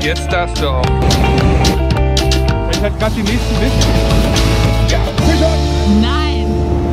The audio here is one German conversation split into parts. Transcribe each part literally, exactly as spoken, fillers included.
Jetzt darfst du auch. Ich hatte gerade die nächsten Biss. Ja, Fischer! Nein!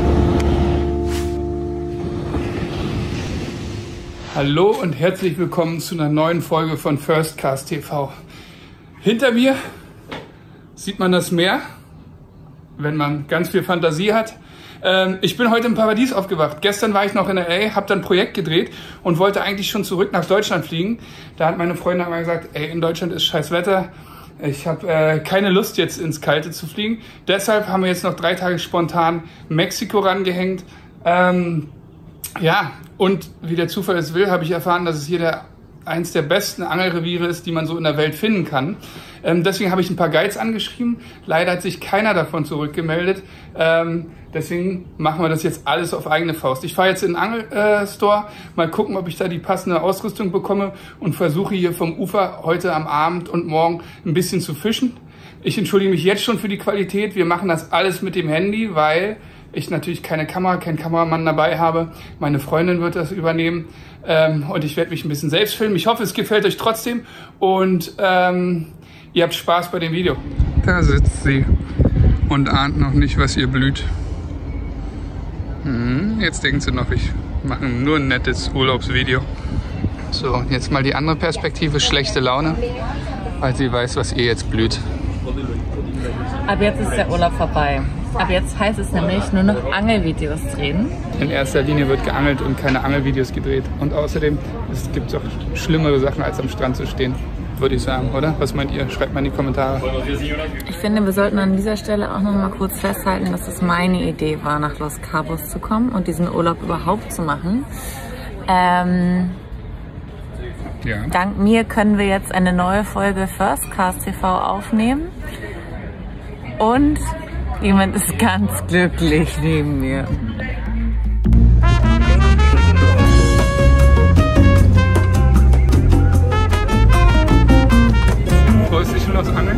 Hallo und herzlich willkommen zu einer neuen Folge von First Cast T V. Hinter mir sieht man das Meer, wenn man ganz viel Fantasie hat. Ähm, ich bin heute im Paradies aufgewacht. Gestern war ich noch in L A, habe dann ein Projekt gedreht und wollte eigentlich schon zurück nach Deutschland fliegen. Da hat meine Freundin einmal gesagt, ey, in Deutschland ist scheiß Wetter. Ich habe äh, keine Lust jetzt ins Kalte zu fliegen. Deshalb haben wir jetzt noch drei Tage spontan Mexiko rangehängt. Ähm, ja, und wie der Zufall es will, habe ich erfahren, dass es hier der eins der besten Angelreviere ist, die man so in der Welt finden kann. Ähm, deswegen habe ich ein paar Guides angeschrieben. Leider hat sich keiner davon zurückgemeldet. Ähm, deswegen machen wir das jetzt alles auf eigene Faust. Ich fahre jetzt in den Angelstore, äh, mal gucken, ob ich da die passende Ausrüstung bekomme und versuche hier vom Ufer heute am Abend und morgen ein bisschen zu fischen. Ich entschuldige mich jetzt schon für die Qualität. Wir machen das alles mit dem Handy, weil ich natürlich keine Kamera, keinen Kameramann dabei habe. Meine Freundin wird das übernehmen ähm, und ich werde mich ein bisschen selbst filmen. Ich hoffe, es gefällt euch trotzdem und ähm, ihr habt Spaß bei dem Video. Da sitzt sie und ahnt noch nicht, was ihr blüht. Hm, jetzt denkt sie noch, ich mache nur ein nettes Urlaubsvideo. So, und jetzt mal die andere Perspektive, schlechte Laune, weil sie weiß, was ihr jetzt blüht. Ab jetzt ist der Urlaub vorbei. Ab jetzt heißt es nämlich nur noch Angelvideos drehen. In erster Linie wird geangelt und keine Angelvideos gedreht. Und außerdem es gibt auch schlimmere Sachen, als am Strand zu stehen, würde ich sagen, oder? Was meint ihr? Schreibt mal in die Kommentare. Ich finde, wir sollten an dieser Stelle auch noch mal kurz festhalten, dass es meine Idee war, nach Los Cabos zu kommen und diesen Urlaub überhaupt zu machen. Ähm, ja. Dank mir können wir jetzt eine neue Folge First Cast T V aufnehmen. Und jemand ist ganz glücklich neben mir. Freust du dich schon aufs Angeln?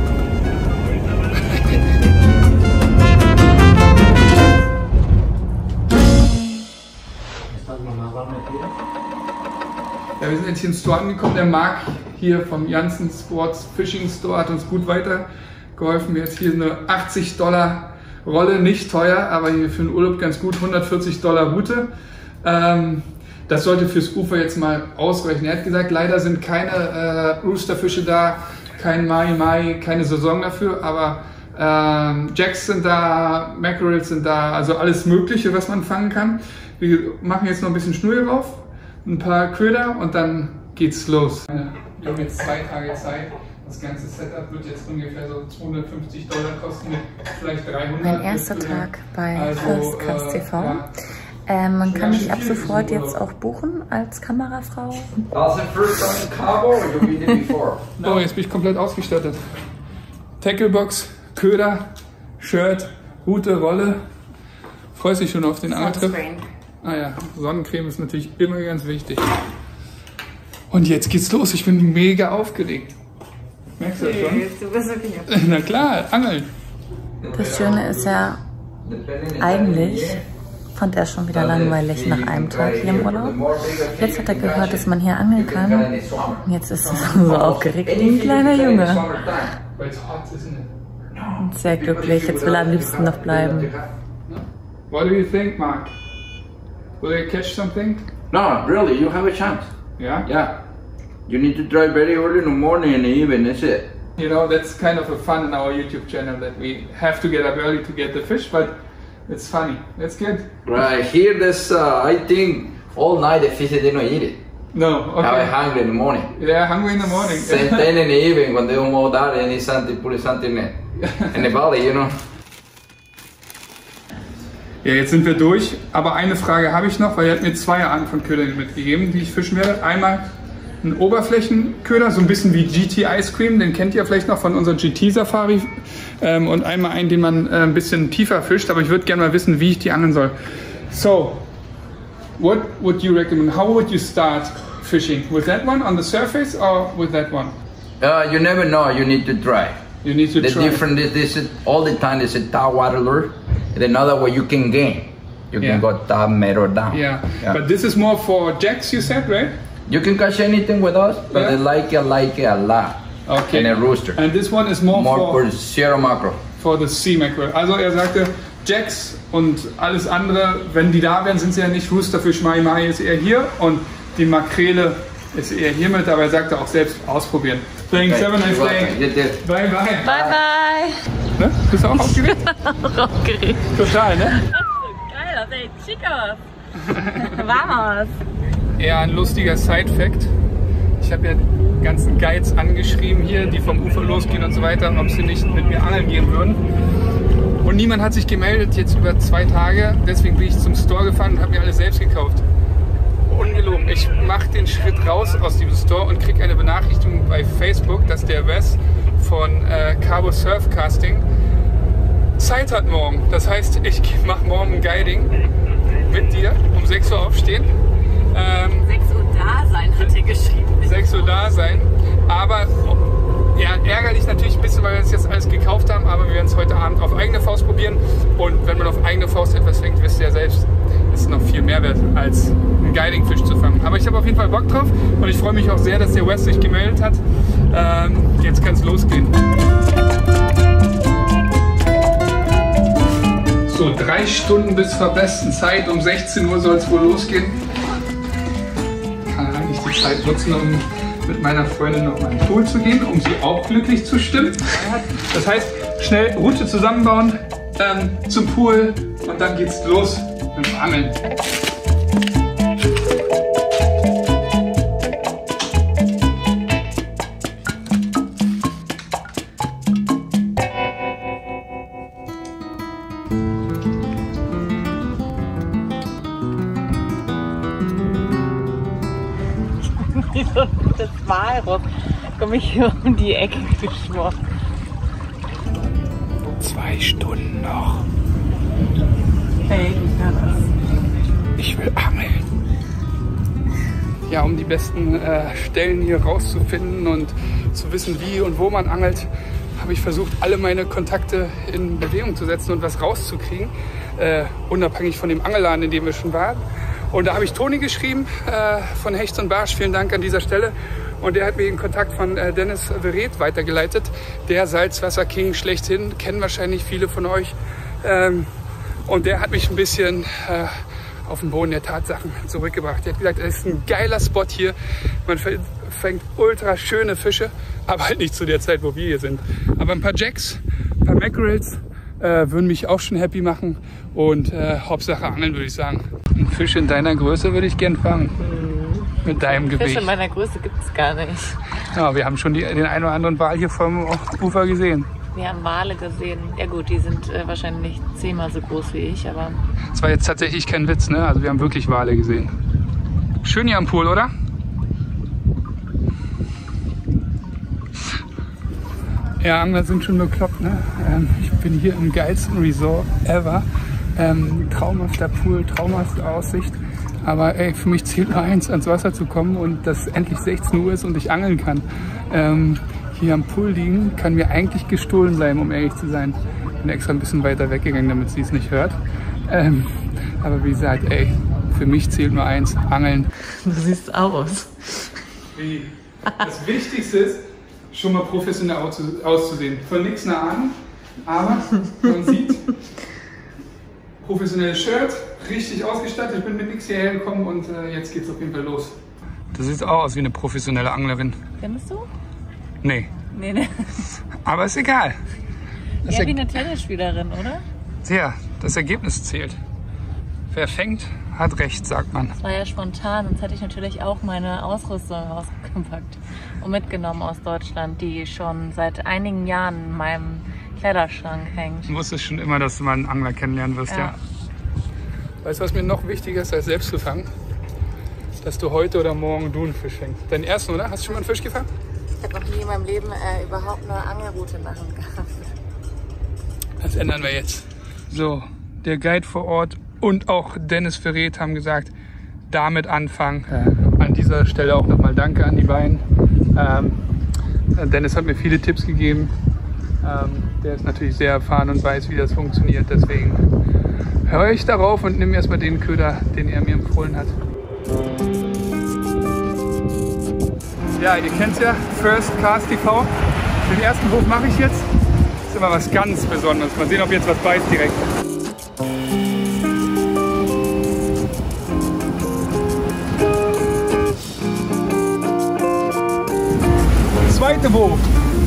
Ja, wir sind jetzt hier im Store angekommen. Der Marc hier vom Janssen Sports Fishing Store hat uns gut weitergeholfen. Mir jetzt hier eine achtzig Dollar Rolle, nicht teuer, aber hier für den Urlaub ganz gut, hundertvierzig Dollar Route. Ähm, das sollte fürs Ufer jetzt mal ausreichen. Er hat gesagt, leider sind keine äh, Roosterfische da, kein Mai Mai, keine Saison dafür, aber ähm, Jacks sind da, Mackerels sind da, also alles Mögliche, was man fangen kann. Wir machen jetzt noch ein bisschen Schnur drauf, ein paar Köder und dann geht's los. Wir haben jetzt zwei Tage Zeit. Das ganze Setup wird jetzt ungefähr so zweihundertfünfzig Dollar kosten, mit vielleicht dreihundert. Mein erster Tag bei also, First Cast T V. Äh, ja. Ähm, man kann mich ab sofort jetzt auch buchen als Kamerafrau. Oh, jetzt bin ich komplett ausgestattet. Tacklebox, Köder, Shirt, Rute, Rolle. Freust dich schon auf den Angeltrip? Ah ja, Sonnencreme ist natürlich immer ganz wichtig. Und jetzt geht's los. Ich bin mega aufgeregt. Merkst du das schon? Du bist wirklich Na klar, angeln. Das Schöne ist ja, eigentlich fand er schon wieder langweilig nach einem Tag hier im Urlaub. Jetzt hat er gehört, dass man hier angeln kann. Und jetzt ist er so aufgeregt wie ein kleiner Junge. Und sehr glücklich. Jetzt will er am liebsten noch bleiben. What do you think, Mark? Will you catch something? No, really, you have a chance. Yeah? Yeah. You need to drive very early in the morning and even, that's it. You know, that's kind of a fun in our YouTube channel that we have to get up early to get the fish, but it's funny. That's good. Right, here there's, uh, I think, all night the fish, they don't eat it. No, okay. Have it hungry in the morning. Yeah, hungry in the morning. Same ten in the evening when they don't know that and it's something, put something in, in the valley, you know. Ja, jetzt sind wir durch, aber eine Frage habe ich noch, weil er hat mir zwei Arten von Ködern mitgegeben, die ich fischen werde. Einmal ein Oberflächenköder, so ein bisschen wie G T Ice Cream, den kennt ihr vielleicht noch von unserer G T Safari. Ähm, und einmal einen, den man äh, ein bisschen tiefer fischt, aber ich würde gerne mal wissen, wie ich die angeln soll. So, what would you recommend? How would you start fishing? With that one on the surface or with that one? Uh, you never know, you need to try. You need to the try. different is this is all the time is a tap water lure, and another way you can gain. You Yeah. can go top, middle, down. Yeah. Yeah. But this is more for jacks, you said, right? You can catch anything with us, but Yeah. I like it, I like it a lot. okay. and a rooster. And this one is more, more for, for zero mackerel. For the sea mackerel. Also er sagte, Jacks und alles andere, wenn die da wären, sind sie ja nicht. Roosterfisch, Mai Mai ist eher hier und die Makrele ist eher hier mit, aber er sagte auch selbst ausprobieren. Thanks, have a nice day. Bye, bye. Bye, bye. Ne? Bist du auch aufgeregt? auch aufgeregt. Total, ne? Geil, das sieht schick aus. Vamos. Eher ein lustiger Side-Fact. Ich habe ja die ganzen Guides angeschrieben hier, die vom Ufer losgehen und so weiter, ob sie nicht mit mir angeln gehen würden. Und niemand hat sich gemeldet, jetzt über zwei Tage. Deswegen bin ich zum Store gefahren und habe mir alles selbst gekauft. Ungelogen. Ich mache den Schritt raus aus diesem Store und kriege eine Benachrichtigung bei Facebook, dass der Wes von äh, Cabo Surf Casting Zeit hat morgen. Das heißt, ich mache morgen ein Guiding mit dir, um sechs Uhr aufstehen. Ähm, sechs Uhr da sein, hat er geschrieben. sechs Uhr da sein. Aber ja, ärgerlich natürlich ein bisschen, weil wir das jetzt alles gekauft haben, aber wir werden es heute Abend auf eigene Faust probieren. Und wenn man auf eigene Faust etwas fängt, wisst ihr ja selbst, ist es noch viel mehr wert, als einen Guiding-Fisch zu fangen. Aber ich habe auf jeden Fall Bock drauf und ich freue mich auch sehr, dass der Wes sich gemeldet hat. Ähm, jetzt kann es losgehen. So, drei Stunden bis zur besten Zeit. Um sechzehn Uhr soll es wohl losgehen. Kann eigentlich die Zeit nutzen, um mit meiner Freundin noch mal in den Pool zu gehen, um sie auch glücklich zu stimmen. Das heißt, schnell Route zusammenbauen, ähm, zum Pool und dann geht's los mit dem Angeln. Das Walross komme ich hier um die Ecke geschwommen. Zwei Stunden noch. Hey, wie kann das? Ich will angeln. Ja, um die besten äh, Stellen hier rauszufinden und zu wissen, wie und wo man angelt, habe ich versucht, alle meine Kontakte in Bewegung zu setzen und was rauszukriegen, äh, unabhängig von dem Angelladen, in dem wir schon waren. Und da habe ich Toni geschrieben äh, von Hecht und Barsch, vielen Dank an dieser Stelle. Und der hat mir den Kontakt von äh, Dennis Verret weitergeleitet. Der Salzwasser-King schlechthin, kennen wahrscheinlich viele von euch. Ähm, und der hat mich ein bisschen äh, auf den Boden der Tatsachen zurückgebracht. Er hat gesagt, es ist ein geiler Spot hier. Man fängt ultra schöne Fische, aber halt nicht zu der Zeit, wo wir hier sind. Aber ein paar Jacks, ein paar Mackerels äh, würden mich auch schon happy machen. Und äh, Hauptsache angeln, würde ich sagen. Einen Fisch in deiner Größe würde ich gern fangen. Mhm. Mit deinem Gewicht. Fisch in meiner Größe gibt es gar nicht. Ja, wir haben schon die, den einen oder anderen Wal hier vom Ufer gesehen. Wir haben Wale gesehen. Ja gut, die sind äh, wahrscheinlich zehnmal so groß wie ich, aber... Das war jetzt tatsächlich kein Witz, ne? Also wir haben wirklich Wale gesehen. Schön hier am Pool, oder? Ja, Angler sind schon bekloppt, ne? Ähm, ich bin hier im geilsten Resort ever. Ähm, traumhafter Pool, traumhafte Aussicht. Aber ey, für mich zählt nur eins, ans Wasser zu kommen und dass endlich sechzehn Uhr ist und ich angeln kann. Ähm, hier am Pool liegen kann mir eigentlich gestohlen bleiben, um ehrlich zu sein. Bin extra ein bisschen weiter weggegangen, damit sie es nicht hört. Ähm, aber wie gesagt, ey, für mich zählt nur eins, angeln. Du siehst aus. Wie? Das Wichtigste ist, schon mal professionell auszusehen. Von nichts eine Ahnung, aber man sieht, professionelles Shirt, richtig ausgestattet. Ich bin mit nichts hierher gekommen und äh, jetzt geht's auf jeden Fall los. Das sieht auch aus wie eine professionelle Anglerin. Findest du? Nee. Nee, nee. Aber ist egal. Das ja, wie eine Tennisspielerin, oder? Ja, das Ergebnis zählt. Wer fängt, hat recht, sagt man. Das war ja spontan, sonst hätte ich natürlich auch meine Ausrüstung rausgepackt und mitgenommen aus Deutschland, die schon seit einigen Jahren in meinem Kleiderschrank hängt. Du wusstest schon immer, dass du mal einen Angler kennenlernen wirst, ja. ja. Weißt du, was mir noch wichtiger ist, als selbst zu fangen? Dass du heute oder morgen du einen Fisch fängst. Deinen ersten, oder? Hast du schon mal einen Fisch gefangen? Ich habe noch nie in meinem Leben äh, überhaupt eine Angelroute in der Hand gehabt. Das ändern wir jetzt. So, der Guide vor Ort und auch Dennis Verret haben gesagt, damit anfangen. Äh, an dieser Stelle auch nochmal Danke an die beiden. Ähm, Dennis hat mir viele Tipps gegeben. Ähm, der ist natürlich sehr erfahren und weiß, wie das funktioniert. Deswegen höre ich darauf und nimm erstmal den Köder, den er mir empfohlen hat. Ja, ihr kennt ja, First Cast T V. Den ersten Wurf mache ich jetzt. Das ist immer was ganz Besonderes. Mal sehen, ob jetzt was beißt direkt. Zweiter Wurf.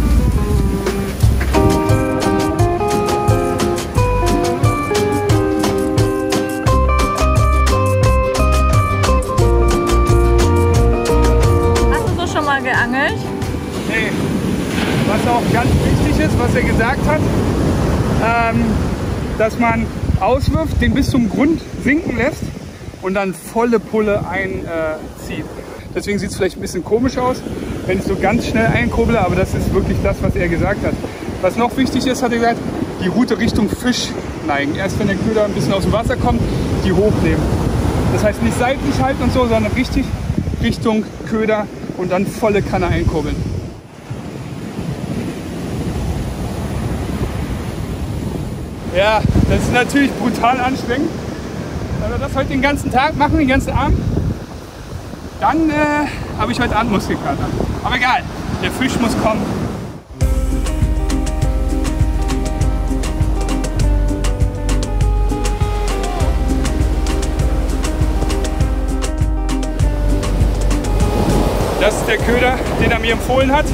Geangelt? Nee. Was auch ganz wichtig ist, was er gesagt hat, ähm, dass man auswirft, den bis zum Grund sinken lässt und dann volle Pulle einzieht. Deswegen sieht es vielleicht ein bisschen komisch aus, wenn ich so ganz schnell einkurble, aber das ist wirklich das, was er gesagt hat. Was noch wichtig ist, hat er gesagt, die Rute Richtung Fisch neigen. Erst wenn der Köder ein bisschen aus dem Wasser kommt, die hochnehmen. Das heißt nicht seitlich halten und so, sondern richtig Richtung Köder und dann volle Kanne einkurbeln. Ja, das ist natürlich brutal anstrengend. Wenn wir das heute den ganzen Tag machen, den ganzen Abend, dann äh, habe ich heute Abend Muskelkater. Aber egal, der Fisch muss kommen. Das ist der Köder, den er mir empfohlen hat.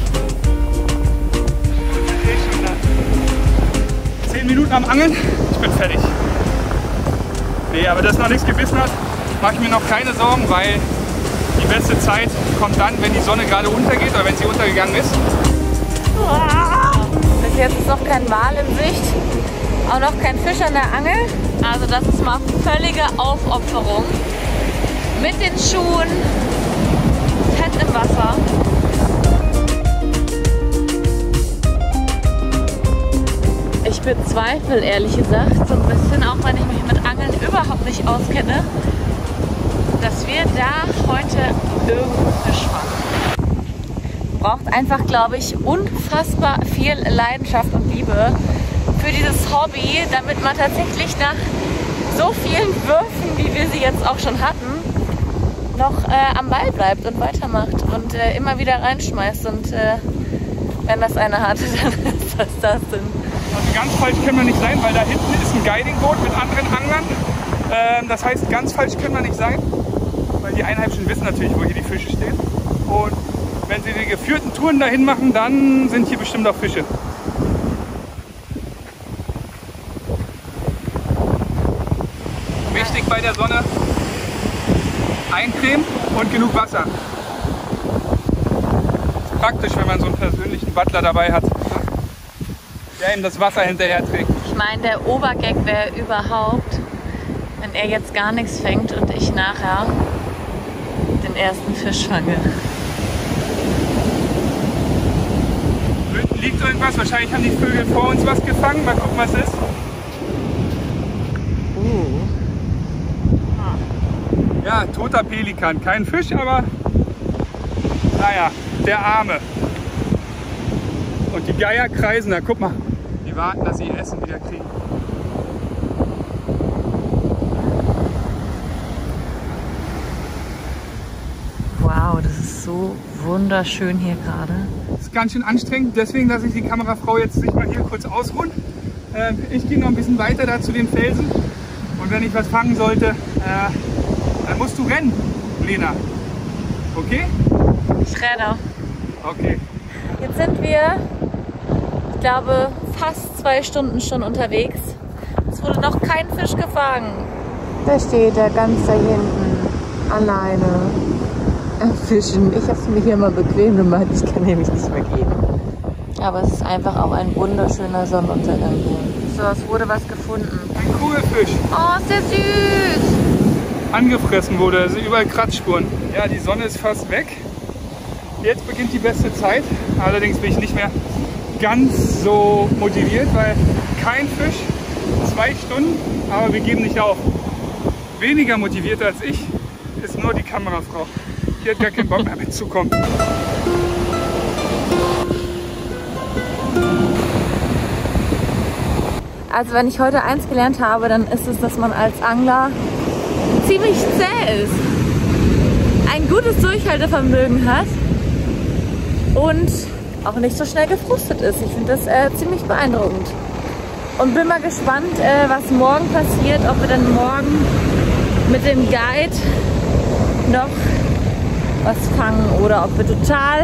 zehn Minuten am Angeln, ich bin fertig. Nee, aber dass noch nichts gebissen hat, mache ich mir noch keine Sorgen, weil die beste Zeit kommt dann, wenn die Sonne gerade untergeht oder wenn sie untergegangen ist. Bis jetzt ist noch kein Wal in Sicht, auch noch kein Fisch an der Angel. Also das ist mal völlige Aufopferung. Mit den Schuhen, fett im Wasser. Ich bezweifle ehrlich gesagt so ein bisschen, auch wenn ich mich mit Angeln überhaupt nicht auskenne, dass wir da heute irgendeinen Fisch fangen. Braucht einfach, glaube ich, unfassbar viel Leidenschaft und Liebe für dieses Hobby, damit man tatsächlich nach so vielen Würfen, wie wir sie jetzt auch schon hatten, noch äh, am Ball bleibt und weitermacht und äh, immer wieder reinschmeißt. Und äh, wenn das einer hat, dann ist das das denn. Also ganz falsch können wir nicht sein, weil da hinten ist ein Guiding-Boot mit anderen Anglern. Ähm, das heißt, ganz falsch können wir nicht sein, weil die Einheimischen wissen natürlich, wo hier die Fische stehen. Und wenn sie die geführten Touren dahin machen, dann sind hier bestimmt auch Fische. Wichtig bei der Sonne, eincremen und genug Wasser. Ist praktisch, wenn man so einen persönlichen Butler dabei hat, der ihm das Wasser hinterher trägt. Ich meine, der Obergag wäre überhaupt, wenn er jetzt gar nichts fängt und ich nachher den ersten Fisch fange. Hinten liegt irgendwas, wahrscheinlich haben die Vögel vor uns was gefangen. Mal gucken, was ist. Uh. Ja, toter Pelikan. Kein Fisch, aber naja, der Arme. Und die Geier kreisen da, guck mal. Die warten, dass sie ihr Essen wieder kriegen. Wow, das ist so wunderschön hier gerade. Das ist ganz schön anstrengend, deswegen lasse ich die Kamerafrau jetzt sich mal hier kurz ausruhen. Äh, ich gehe noch ein bisschen weiter da zu den Felsen. Und wenn ich was fangen sollte, äh, dann musst du rennen, Lena. Okay? Ich renne. Okay. Jetzt sind wir, ich glaube, fast zwei Stunden schon unterwegs. Es wurde noch kein Fisch gefangen. Da steht er ganz da hinten, alleine am Fischen. Ich habe es mir hier mal bequem gemacht, ich kann nämlich nicht mehr gehen. Aber es ist einfach auch ein wunderschöner Sonnenuntergang hier. So, es wurde was gefunden. Ein Kugelfisch. Oh, ist der süß! Angefressen wurde, also überall Kratzspuren. Ja, die Sonne ist fast weg. Jetzt beginnt die beste Zeit. Allerdings bin ich nicht mehr ganz so motiviert, weil kein Fisch, zwei Stunden, aber wir geben nicht auf. Weniger motiviert als ich ist nur die Kamerafrau. Die hat gar keinen Bock mehr mitzukommen. Also wenn ich heute eins gelernt habe, dann ist es, dass man als Angler ziemlich zäh ist. Ein gutes Durchhaltevermögen hat und auch nicht so schnell gefrustet ist. Ich finde das äh, ziemlich beeindruckend. Und bin mal gespannt, äh, was morgen passiert, ob wir dann morgen mit dem Guide noch was fangen oder ob wir total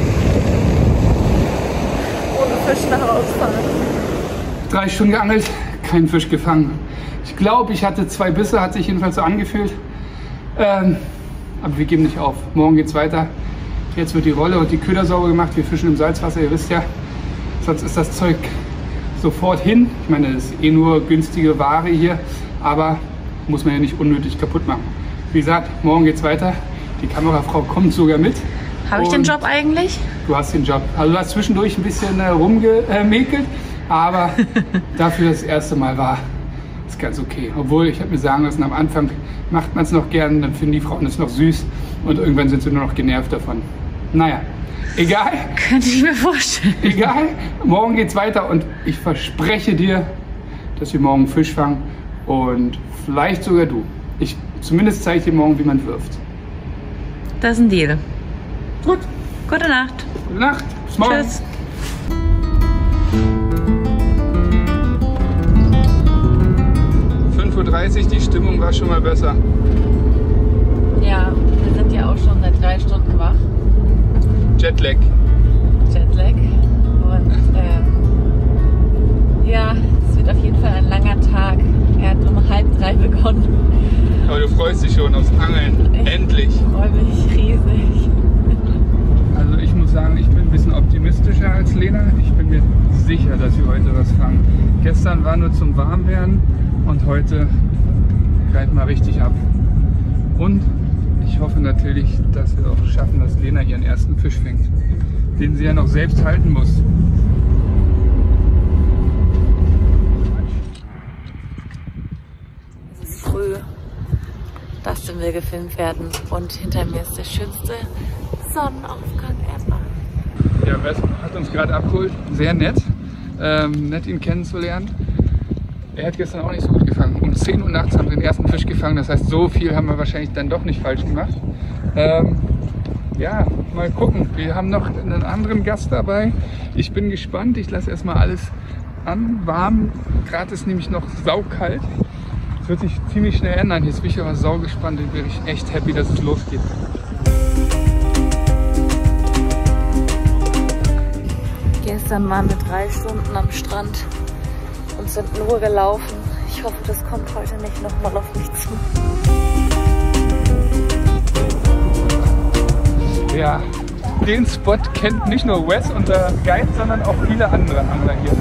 ohne Fisch nach Hause fahren. Drei Stunden geangelt, keinen Fisch gefangen. Ich glaube, ich hatte zwei Bisse, hat sich jedenfalls so angefühlt. Ähm, aber wir geben nicht auf. Morgen geht's weiter. Jetzt wird die Rolle und die Köder sauber gemacht. Wir fischen im Salzwasser, ihr wisst ja. Sonst ist das Zeug sofort hin. Ich meine, das ist eh nur günstige Ware hier, aber muss man ja nicht unnötig kaputt machen. Wie gesagt, morgen geht's weiter. Die Kamerafrau kommt sogar mit. Habe ich den Job eigentlich? Du hast den Job. Also du hast zwischendurch ein bisschen äh, rumgemäkelt, aber dafür das erste Mal war ist ganz okay. Obwohl, ich habe mir sagen lassen, am Anfang macht man es noch gern, dann finden die Frauen es noch süß und irgendwann sind sie nur noch genervt davon. Naja, egal. Könnte ich mir vorstellen. Egal, morgen geht's weiter und ich verspreche dir, dass wir morgen Fisch fangen und vielleicht sogar du. Ich zumindest zeige ich dir morgen, wie man wirft. Das ist ein Deal. Gut. Gute Nacht. Gute Nacht. Bis morgen. Tschüss. fünf Uhr dreißig, die Stimmung war schon mal besser. Ja, wir sind ja auch schon seit drei Stunden wach. Jetlag. Jetlag. Und ähm, ja, es wird auf jeden Fall ein langer Tag. Er hat um halb drei begonnen. Aber du freust dich schon aufs Angeln. Ich Endlich. freue mich riesig. Also ich muss sagen, ich bin ein bisschen optimistischer als Lena. Ich bin mir sicher, dass wir heute was fangen. Gestern war nur zum Warmwerden und heute greifen wir richtig ab. Und ich hoffe natürlich, dass wir auch schaffen, dass Lena ihren ersten Fisch fängt, den sie ja noch selbst halten muss. Es ist früh. Dustin will gefilmt werden und hinter mir ist der schönste Sonnenaufgang ever. Ja, Wes hat uns gerade abgeholt. Sehr nett. Ähm, nett, ihn kennenzulernen. Er hat gestern auch nicht so gut gefangen. Um zehn Uhr nachts haben wir den ersten Fisch gefangen. Das heißt, so viel haben wir wahrscheinlich dann doch nicht falsch gemacht. Ähm, ja, mal gucken. Wir haben noch einen anderen Gast dabei. Ich bin gespannt. Ich lasse erstmal alles anwarmen. Gerade ist nämlich noch saukalt. Es wird sich ziemlich schnell ändern. Jetzt bin ich aber saugespannt. Ich bin echt happy, dass es losgeht. Gestern waren wir drei Stunden am Strand und sind nur gelaufen. Ich hoffe, das kommt heute nicht nochmal auf mich zu. Ja, den Spot kennt nicht nur Wes, unser Guide, sondern auch viele andere Angler hier.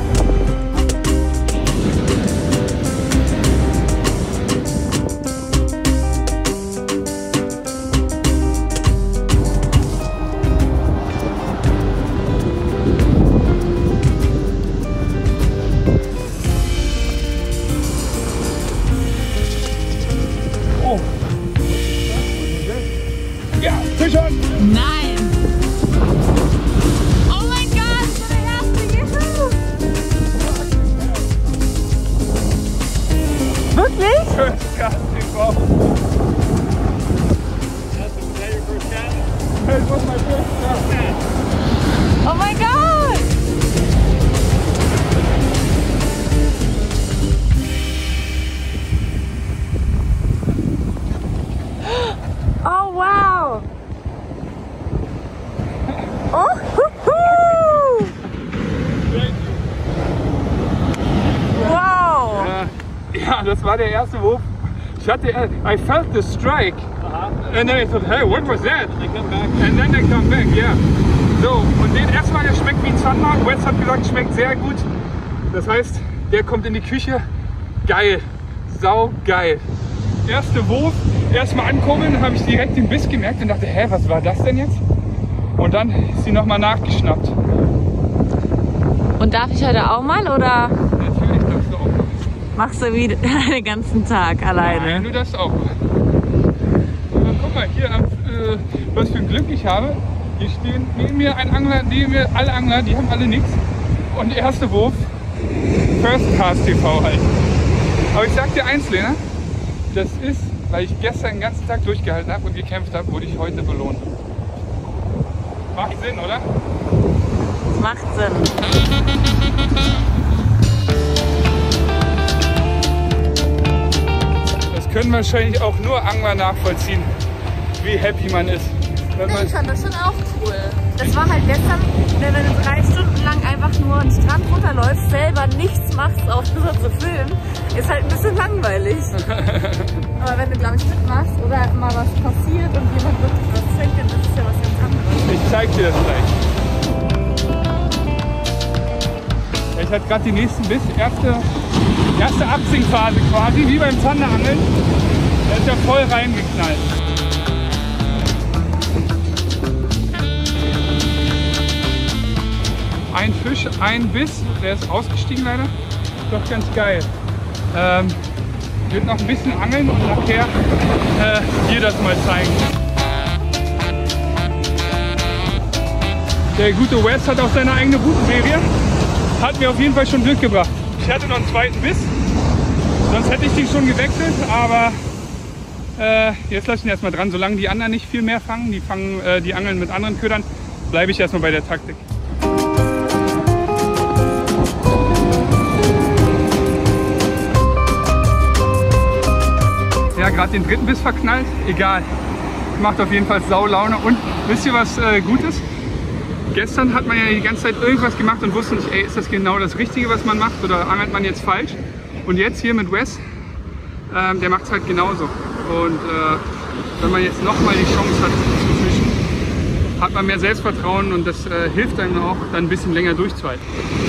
Ja, Fisch an! Nein! Oh mein Gott, der erste Juhu! Wirklich? First Cast T V. Was that your first cast? That was my first cast. Oh mein Gott! Oh wow! Oh! Huhu. Wow! Ja, ja, das war der erste Wurf. Ich hatte, I felt the strike. Uh-huh. And then I thought, hey, what was that? They come back. And then they come back, yeah. So, und den erstmal, der schmeckt wie Zander. Wes hat gesagt, schmeckt sehr gut. Das heißt, der kommt in die Küche. Geil. Sau geil. Erste Wurf, erstmal ankommen, habe ich direkt den Biss gemerkt und dachte, hä, was war das denn jetzt? Und dann ist sie nochmal nachgeschnappt. Und darf ich heute auch mal oder Natürlich darfst du auch. machst du wieder den ganzen Tag alleine? Nein, du darfst auch. Aber guck mal, hier, äh, was für ein Glück ich habe. Hier stehen neben mir ein Angler, neben mir alle Angler, die haben alle nichts. Und der erste Wurf, First Cast T V halt. Aber ich sag dir eins, Lena, das ist, weil ich gestern den ganzen Tag durchgehalten habe und gekämpft habe, wurde ich heute belohnt. Macht Sinn, oder? Das macht Sinn. Das können wahrscheinlich auch nur Angler nachvollziehen, wie happy man ist. Wenn man Ich fand das schon auch cool. Das war halt gestern, wenn du drei Stunden lang einfach nur einen Strand runterläufst, selber nichts machst, außer zu filmen, ist halt ein bisschen langweilig. Aber wenn du, glaube ich, mitmachst oder mal was passiert und jemand wirklich was schenkt, dann ist es ja was ganz anderes. Ich zeig dir das gleich. Ich hatte gerade die nächsten Biss, erste, erste Absinkphase quasi, wie beim Zanderangeln. Der ist ja voll reingeknallt. Ein Fisch, ein Biss, der ist ausgestiegen leider. Doch ganz geil. Ähm, ich würde noch ein bisschen angeln und nachher äh, dir das mal zeigen. Der gute Wes hat auch seine eigene Routenserie. Hat mir auf jeden Fall schon Glück gebracht. Ich hatte noch einen zweiten Biss, sonst hätte ich den schon gewechselt, aber äh, jetzt lasse ich ihn erstmal dran. Solange die anderen nicht viel mehr fangen, die fangen äh, die Angeln mit anderen Ködern, bleibe ich erstmal bei der Taktik. Ja, gerade den dritten Biss verknallt, egal. Macht auf jeden Fall Saulaune. Und wisst ihr, was äh, gut ist? Gestern hat man ja die ganze Zeit irgendwas gemacht und wusste nicht, ey, ist das genau das Richtige, was man macht, oder angelt man jetzt falsch? Und jetzt hier mit Wes, ähm, der macht es halt genauso. Und äh, wenn man jetzt nochmal die Chance hat zu fischen, hat man mehr Selbstvertrauen und das äh, hilft einem auch, dann ein bisschen länger durchzuhalten.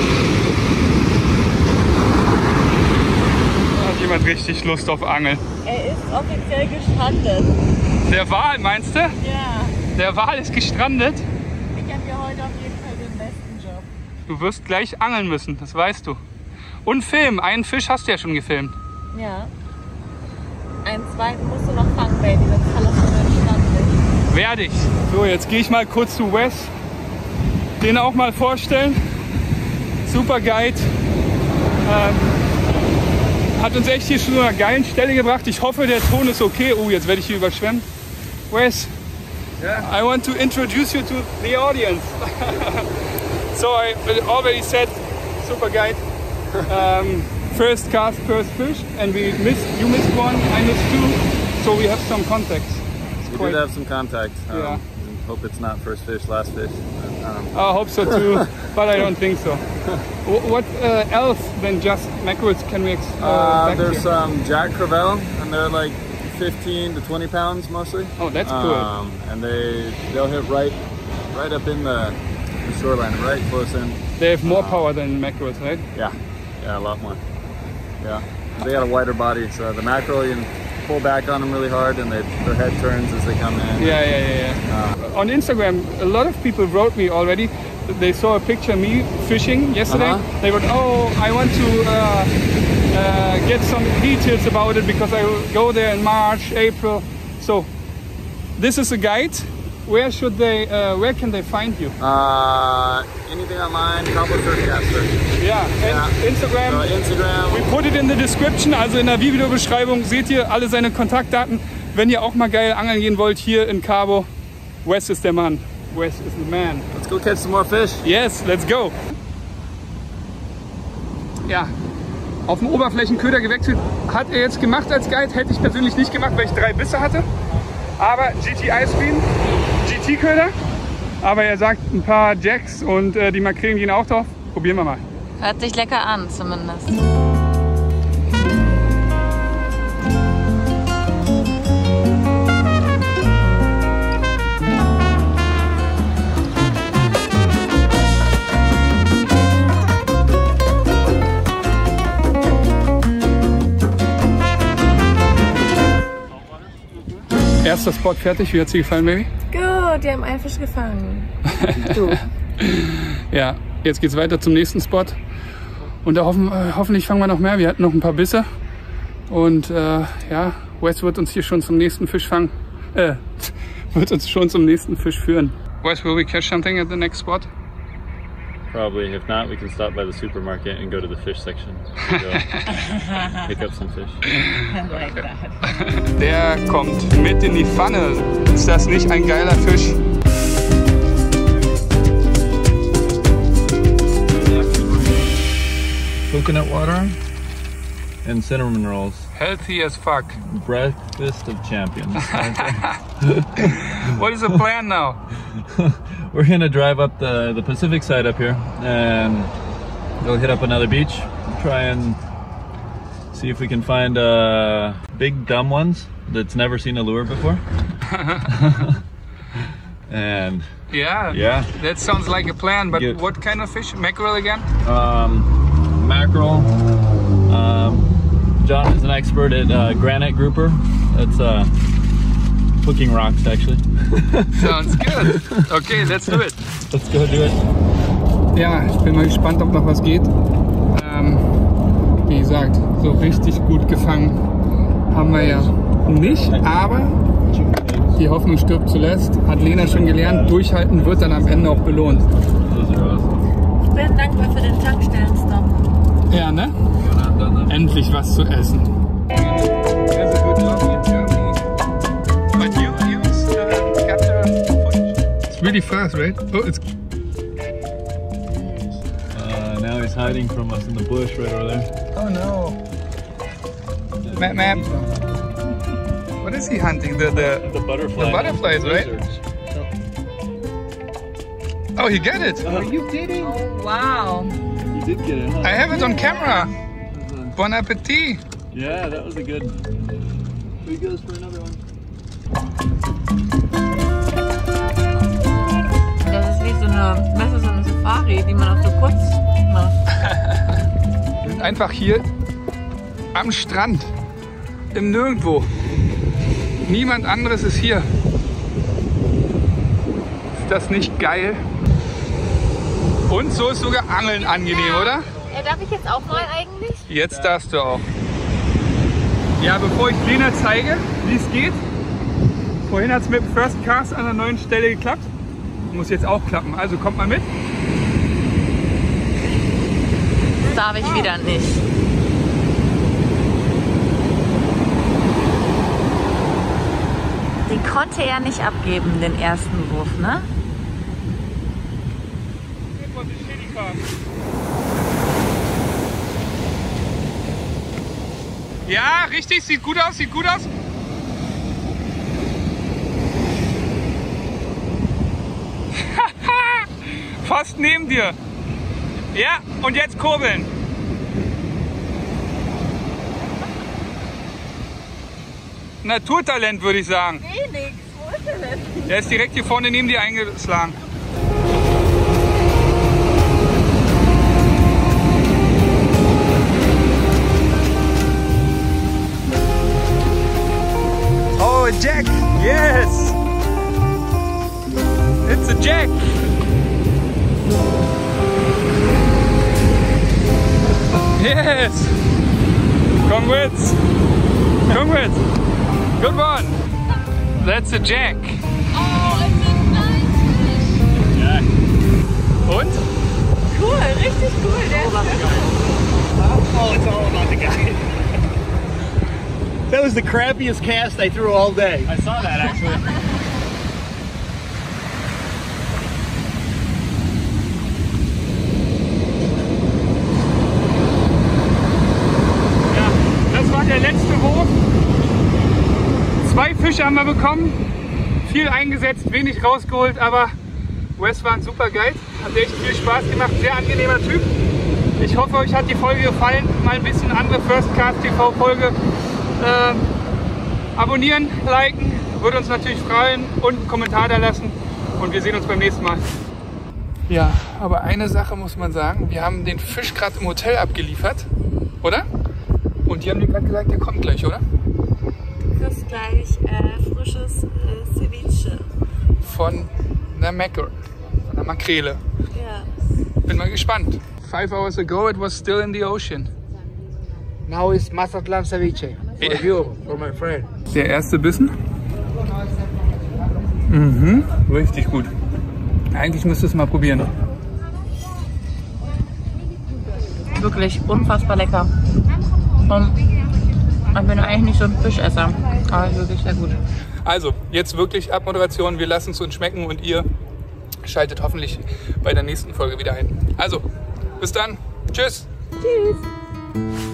Hat jemand richtig Lust auf Angeln? Er ist offiziell gestrandet. Der Wal, meinst du? Ja. Der Wal ist gestrandet. Ich habe hier heute auf jeden Fall den besten Job. Du wirst gleich angeln müssen, das weißt du. Und filmen, einen Fisch hast du ja schon gefilmt. Ja. Einen zweiten musst du noch fangen, Baby, sonst verlassen wir den Strand nicht. Werde ich. So, jetzt gehe ich mal kurz zu Wes. Den auch mal vorstellen. Super Guide. Ähm, hat uns echt hier schon zu einer geilen Stelle gebracht. Ich hoffe, der Ton ist okay. Oh, jetzt werde ich hier überschwemmen. Wes, Yeah. I want to introduce you to the audience. So I already said, super guide. Um, first cast, first fish, and we missed. You missed one, I missed two. So we have some contacts. It's We quite- did have some contact. Um, Yeah. Hope it's not first fish, last fish. Um, I hope so too, but I don't think so. Wh- What uh, else than just mackerels can we ex- uh, uh, back there's here? some Jack Crevalle, and they're like fifteen to twenty pounds mostly. Oh, that's cool. Um, and they they'll hit right, right up in the, the shoreline, right close in. They have more power than mackerels, right? Yeah, yeah, a lot more. Yeah, they got a wider body, so the mackerel you can pull back on them really hard, and they, their head turns as they come in. Yeah, yeah, yeah. yeah. On Instagram, a lot of people wrote me already. They saw a picture of me fishing yesterday. Uh-huh. They wrote, "Oh, I want to uh, uh, get some details about it because I will go there in March, April." So, this is a guide. Where should they? Uh, where can they find you? Uh, anything online, Cabo Surfcaster. Yeah, and Yeah. Instagram. So Instagram. We put it in the description, also in der Videobeschreibung seht ihr alle seine Kontaktdaten. Wenn ihr auch mal geil angeln gehen wollt hier in Cabo, Wes ist der Mann. Wes is the man. Let's go catch some more fish. Yes, let's go. Ja, auf den Oberflächenköder gewechselt. Hat er jetzt gemacht als Guide, hätte ich persönlich nicht gemacht, weil ich drei Bisse hatte. Aber G T iScreen, G T-Köder. Aber er sagt ein paar Jacks und äh, die Makrelen gehen auch drauf. Probieren wir mal. Hört sich lecker an, zumindest. Erster Spot fertig. Wie hat es dir gefallen, Baby? Gut, die haben einen Fisch gefangen. Du. Ja, jetzt geht's weiter zum nächsten Spot. Und da hoffen, äh, hoffentlich fangen wir noch mehr. Wir hatten noch ein paar Bisse. Und äh, ja, Wes wird uns hier schon zum nächsten Fisch fangen. Äh, wird uns schon zum nächsten Fisch führen. Wes, will we catch something at the next spot? Probably. If not, we can stop by the supermarket and go to the fish section. Go pick up some fish. Der kommt mit in die Pfanne. Ist das nicht ein geiler Fisch? coconut water, and cinnamon rolls. Healthy as fuck. Breakfast of champions. What is the plan now? We're gonna drive up the, the Pacific side up here and go hit up another beach. Try and see if we can find uh, big dumb ones that's never seen a lure before. And yeah, yeah, that sounds like a plan. But Get, what kind of fish? Mackerel again? Um, mackerel. Um, John is an expert at uh, granite grouper. That's uh, hooking rocks, actually. Sounds good. Okay, let's do it. Let's go do it. Ja, ich bin mal gespannt, ob noch was geht. Ähm, wie gesagt, so richtig gut gefangen haben wir ja nicht, aber die Hoffnung stirbt zuletzt. Hat Lena schon gelernt, durchhalten wird dann am Ende auch belohnt. Ich bin dankbar für den Tankstellenstopp. Ja, ne? Endlich was zu essen. It's really fast, right? Oh, it's. Uh, now he's hiding from us in the bush right over there. Oh no. Map, map. What is he hunting? The the the butterfly. The butterflies, right? Oh, he got it. Are you kidding? Oh, wow. You did get it, huh? I have it on camera. Bon appetit. Yeah, that was a good. Here he goes for another one. Das ist wie so eine Messe, so eine Safari, die man auch so kurz macht. Wir sind einfach hier am Strand. Im Nirgendwo. Niemand anderes ist hier. Ist das nicht geil? Und so ist sogar Angeln angenehm, oder? Ja, darf ich jetzt auch mal eigentlich? Jetzt darfst du auch. Ja, bevor ich Lena zeige, wie es geht. Vorhin hat es mit dem First Cast an einer neuen Stelle geklappt. Muss jetzt auch klappen. Also kommt mal mit. Das darf ich wieder nicht. Den konnte er nicht abgeben, den ersten Wurf, ne? Ja, richtig, sieht gut aus, sieht gut aus. Fast neben dir. Ja, und jetzt kurbeln. Naturtalent, würde ich sagen. Nee, nix. Wo ist der denn? Der ist direkt hier vorne neben dir eingeschlagen. Oh, a jack! Yes! It's a jack! Yes! Congrats! Congrats! Good one! That's a jack! Oh, it's a nice fish. Ja. Und? Cool, richtig cool. Der ist Oh, it's all about the guy. That was the crappiest cast I threw all day. I saw that actually. Ja, das war der letzte Wurf. Zwei Fische haben wir bekommen. Viel eingesetzt, wenig rausgeholt, aber Wes war ein super Guide. Hat echt viel Spaß gemacht, sehr angenehmer Typ. Ich hoffe, euch hat die Folge gefallen. Mal ein bisschen andere First Cast T V Folge. Ähm, abonnieren, liken, würde uns natürlich freuen und einen Kommentar da lassen und wir sehen uns beim nächsten Mal. Ja, aber eine Sache muss man sagen, wir haben den Fisch gerade im Hotel abgeliefert, oder? Und die haben dir gerade gesagt, der kommt gleich, oder? Du kriegst gleich äh, frisches äh, Ceviche. Von einer Mackerel, von einer Makrele. Ja. Bin mal gespannt. Five hours ago it was still in the ocean. Now it's Mazatlan ceviche for Yeah. you, for my friend. Der erste Bissen. Mhm, richtig gut. Eigentlich müsstest du es mal probieren. Wirklich unfassbar lecker. Und ich bin eigentlich nicht so ein Fischesser, aber wirklich sehr gut. Also, jetzt wirklich Abmoderation. Wir lassen es uns schmecken und ihr schaltet hoffentlich bei der nächsten Folge wieder ein. Also, bis dann. Tschüss. Tschüss.